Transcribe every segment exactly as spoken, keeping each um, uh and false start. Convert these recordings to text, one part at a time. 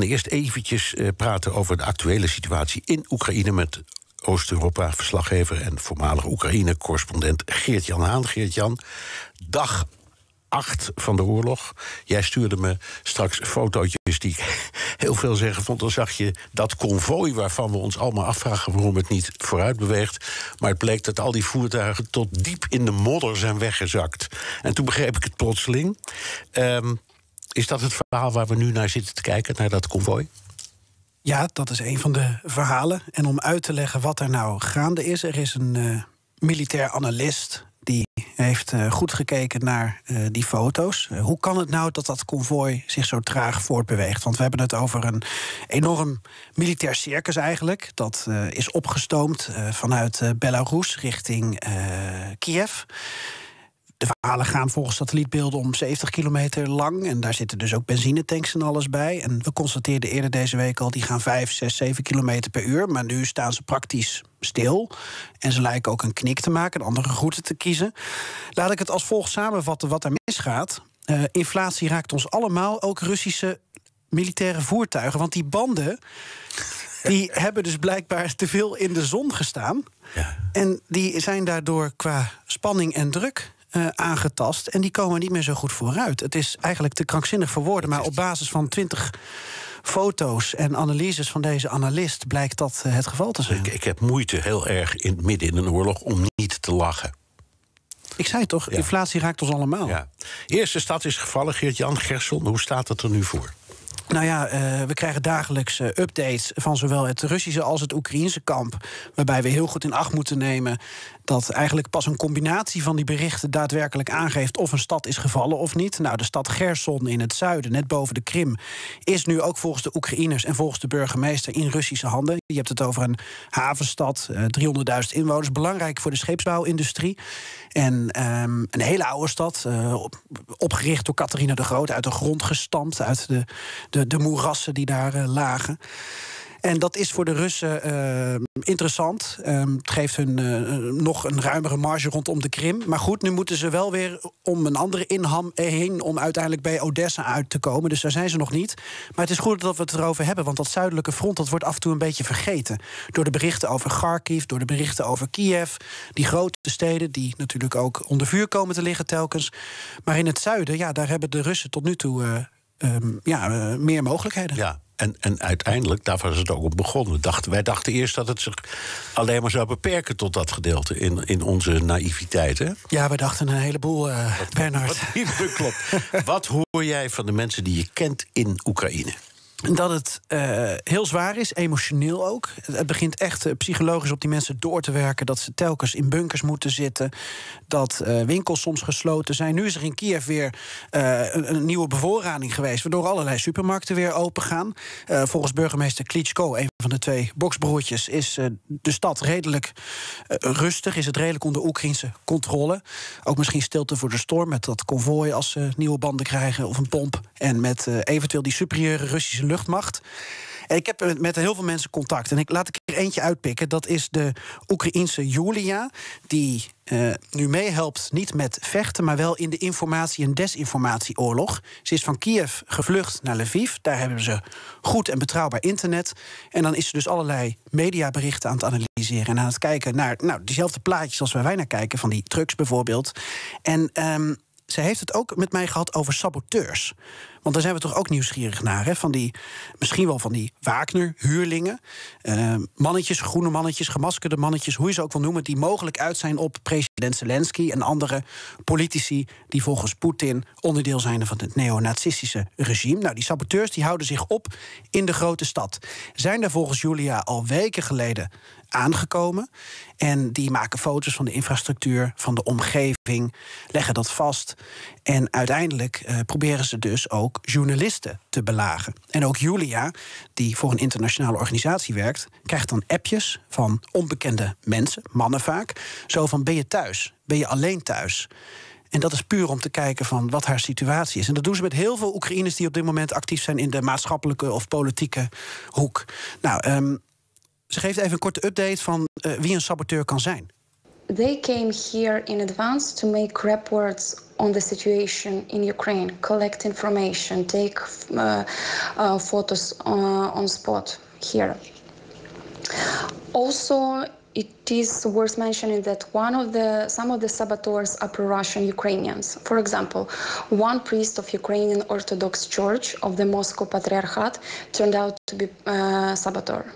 gaan eerst eventjes uh, praten over de actuele situatie in Oekraïne met Oost-Europa-verslaggever en voormalig Oekraïne-correspondent Geert-Jan Haan. Geert-Jan, dag acht van de oorlog. Jij stuurde me straks fotootjes die ik heel veel zeggen vond. Dan zag je dat konvooi waarvan we ons allemaal afvragen waarom het niet vooruit beweegt. Maar het bleek dat al die voertuigen tot diep in de modder zijn weggezakt. En toen begreep ik het plotseling. Um, is dat het verhaal waar we nu naar zitten te kijken, naar dat konvooi? Ja, dat is een van de verhalen. En om uit te leggen wat er nou gaande is, er is een uh, militair analist die heeft uh, goed gekeken naar uh, die foto's. Uh, hoe kan het nou dat dat konvooi zich zo traag voortbeweegt? Want we hebben het over een enorm militair circus eigenlijk. Dat uh, is opgestoomd uh, vanuit uh, Belarus richting uh, Kiev. De verhalen gaan volgens satellietbeelden om zeventig kilometer lang. En daar zitten dus ook benzinetanks en alles bij. En we constateerden eerder deze week al, die gaan vijf, zes, zeven kilometer per uur. Maar nu staan ze praktisch stil. En ze lijken ook een knik te maken, een andere route te kiezen. Laat ik het als volgt samenvatten wat er misgaat. Uh, inflatie raakt ons allemaal, ook Russische militaire voertuigen. Want die banden, die hebben dus blijkbaar te veel in de zon gestaan. Ja. En die zijn daardoor qua spanning en druk Uh, aangetast. En die komen niet meer zo goed vooruit. Het is eigenlijk te krankzinnig voor woorden. Maar op basis van twintig foto's en analyses van deze analist blijkt dat uh, het geval te zijn. Ik, ik heb moeite heel erg in, midden in een oorlog om niet te lachen. Ik zei toch, ja. Inflatie raakt ons allemaal. Ja. Eerste stad is gevallen, Geert-Jan, Gerson. Hoe staat het er nu voor? Nou ja, uh, we krijgen dagelijks uh, updates van zowel het Russische als het Oekraïense kamp, waarbij we heel goed in acht moeten nemen dat eigenlijk pas een combinatie van die berichten daadwerkelijk aangeeft of een stad is gevallen of niet. Nou, de stad Gerson in het zuiden, net boven de Krim, is nu ook volgens de Oekraïners en volgens de burgemeester in Russische handen. Je hebt het over een havenstad, uh, driehonderdduizend inwoners, belangrijk voor de scheepsbouwindustrie. En um, een hele oude stad, uh, op, opgericht door Catharina de Grote, uit de grond gestampt, uit de, de, de moerassen die daar uh, lagen. En dat is voor de Russen uh, interessant. Um, het geeft hun uh, nog een ruimere marge rondom de Krim. Maar goed, nu moeten ze wel weer om een andere inham heen om uiteindelijk bij Odessa uit te komen. Dus daar zijn ze nog niet. Maar het is goed dat we het erover hebben, want dat zuidelijke front dat wordt af en toe een beetje vergeten. Door de berichten over Kharkiv, door de berichten over Kiev. Die grote steden die natuurlijk ook onder vuur komen te liggen telkens. Maar in het zuiden, ja, daar hebben de Russen tot nu toe uh, um, ja, uh, meer mogelijkheden. Ja. En, en uiteindelijk, daar was het ook op begonnen. Dachten, wij dachten eerst dat het zich alleen maar zou beperken tot dat gedeelte in, in onze naïviteit. Hè? Ja, we dachten een heleboel, uh, wat, Bernard. Wat niet klopt. Wat hoor jij van de mensen die je kent in Oekraïne? Dat het uh, heel zwaar is, emotioneel ook. Het begint echt uh, psychologisch op die mensen door te werken. Dat ze telkens in bunkers moeten zitten. Dat uh, winkels soms gesloten zijn. Nu is er in Kiev weer uh, een, een nieuwe bevoorrading geweest, waardoor allerlei supermarkten weer open gaan. Uh, volgens burgemeester Klitschko, een van de twee boksbroertjes, is uh, de stad redelijk uh, rustig. Is het redelijk onder Oekraïnse controle. Ook misschien stilte voor de storm met dat konvooi als ze nieuwe banden krijgen of een pomp. En met uh, eventueel die superieure Russische luchtmacht. En ik heb met heel veel mensen contact. En ik laat ik er eentje uitpikken. Dat is de Oekraïense Julia, die uh, nu meehelpt niet met vechten, maar wel in de informatie- en desinformatieoorlog. Ze is van Kiev gevlucht naar Lviv. Daar hebben ze goed en betrouwbaar internet. En dan is ze dus allerlei mediaberichten aan het analyseren en aan het kijken naar nou, diezelfde plaatjes als waar wij naar kijken, van die trucks bijvoorbeeld. En um, ze heeft het ook met mij gehad over saboteurs. Want daar zijn we toch ook nieuwsgierig naar. Hè? Van die, misschien wel van die Wagner-huurlingen. Uh, mannetjes, groene mannetjes, gemaskerde mannetjes, hoe je ze ook wil noemen, die mogelijk uit zijn op president Zelensky en andere politici die volgens Poetin onderdeel zijn van het neonazistische regime. Nou, die saboteurs die houden zich op in de grote stad. Zijn daar volgens Julia al weken geleden aangekomen. En die maken foto's van de infrastructuur, van de omgeving, leggen dat vast. En uiteindelijk uh, proberen ze dus ook journalisten te belagen. En ook Julia, die voor een internationale organisatie werkt, krijgt dan appjes van onbekende mensen, mannen vaak. Zo van, ben je thuis? Ben je alleen thuis? En dat is puur om te kijken van wat haar situatie is. En dat doen ze met heel veel Oekraïners die op dit moment actief zijn in de maatschappelijke of politieke hoek. Nou, um, ze geeft even een korte update van uh, wie een saboteur kan zijn. they came here in advance to make reports on the situation in Ukraine, collect information, take uh, uh, photos uh, on spot here. Also, it is worth mentioning that one of the some of the saboteurs are pro-Russian Ukrainians. For example, one priest of Ukrainian Orthodox Church of the Moscow Patriarchate turned out to be a uh, saboteur.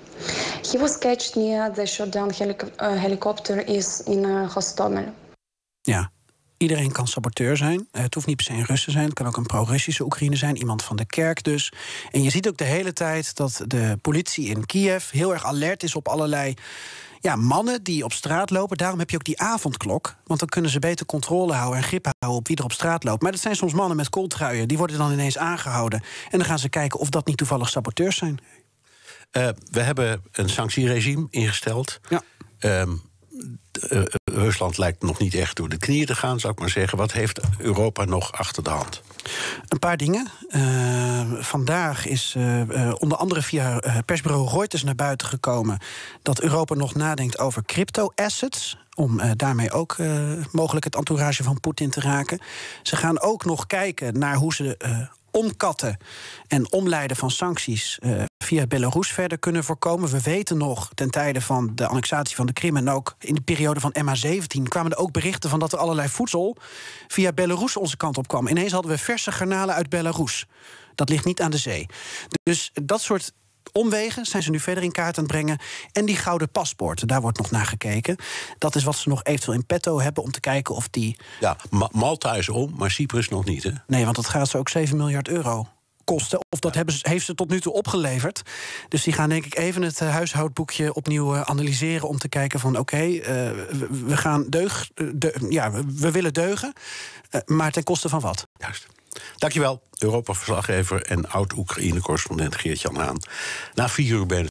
He was catched near the shot-down helico- uh, helicopter is in uh, Hostomel. Ja. Iedereen kan saboteur zijn. Het hoeft niet per se een Rus te zijn. Het kan ook een pro-Russische Oekraïne zijn. Iemand van de kerk dus. En je ziet ook de hele tijd dat de politie in Kiev heel erg alert is op allerlei ja, mannen die op straat lopen. Daarom heb je ook die avondklok. Want dan kunnen ze beter controle houden en grip houden op wie er op straat loopt. Maar dat zijn soms mannen met kooltruien. Die worden dan ineens aangehouden. En dan gaan ze kijken of dat niet toevallig saboteurs zijn. Uh, we hebben een sanctieregime ingesteld. Ja. Um, Uh, Rusland lijkt nog niet echt door de knieën te gaan, zou ik maar zeggen. Wat heeft Europa nog achter de hand? Een paar dingen. Uh, vandaag is uh, uh, onder andere via uh, persbureau Reuters naar buiten gekomen dat Europa nog nadenkt over crypto-assets, om uh, daarmee ook uh, mogelijk het entourage van Poetin te raken. Ze gaan ook nog kijken naar hoe ze uh, omkatten en omleiden van sancties uh, via Belarus verder kunnen voorkomen. We weten nog, ten tijde van de annexatie van de Krim en ook in de periode van M H zeventien... kwamen er ook berichten van dat er allerlei voedsel via Belarus onze kant op kwam. Ineens hadden we verse garnalen uit Belarus. Dat ligt niet aan de zee. Dus dat soort omwegen zijn ze nu verder in kaart aan het brengen. En die gouden paspoorten, daar wordt nog naar gekeken. Dat is wat ze nog eventueel in petto hebben om te kijken of die... Ja, Ma- Malta is om, maar Cyprus nog niet, hè? Nee, want dat gaat ze ook zeven miljard euro kosten. Of dat hebben ze, heeft ze tot nu toe opgeleverd. Dus die gaan denk ik even het uh, huishoudboekje opnieuw uh, analyseren om te kijken van oké, okay, uh, we, we gaan deug, de, ja, we, we willen deugen, uh, maar ten koste van wat? Juist. Dankjewel, Europa-verslaggever en oud-Oekraïne-correspondent Geert-Jan Haan. Na vier uur ben